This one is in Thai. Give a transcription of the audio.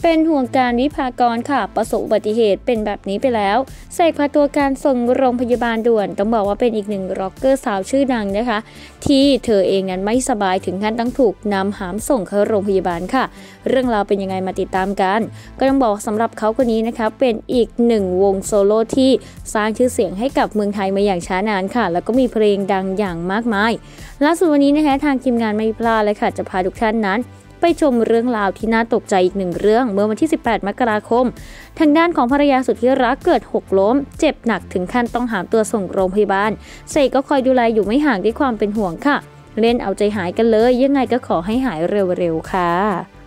เป็นห่วงการวิภากรค่ะประสบอุบัติเหตุเป็นแบบนี้ไปแล้วเสกพาตัวการส่งโรงพยาบาลด่วนต้องบอกว่าเป็นอีกหนึ่งร็อกเกอร์สาวชื่อดังนะคะที่เธอเองนั้นไม่สบายถึงขั้นต้องถูกนำหามส่งเข้าโรงพยาบาลค่ะเรื่องราวเป็นยังไงมาติดตามกันก็ต้องบอกสำหรับเขาคนนี้นะคะเป็นอีกหนึ่งวงโซโล่ที่สร้างชื่อเสียงให้กับเมืองไทยมาอย่างช้านานค่ะแล้วก็มีเพลงดังอย่างมากมายล่าสุดวันนี้นะคะทางทีมงานไม่พลาดเลยค่ะจะพาทุกท่านนั้นไปชมเรื่องราวที่น่าตกใจอีกหนึ่งเรื่องเมื่อวันที่18 มกราคมทางด้านของภรรยาสุดที่รักเกิดหกล้มเจ็บหนักถึงขั้นต้องหามตัวส่งโรงพยาบาลเสกก็คอยดูแลอยู่ไม่ห่างด้วยความเป็นห่วงค่ะเล่นเอาใจหายกันเลยยังไงก็ขอให้หายเร็วๆค่ะ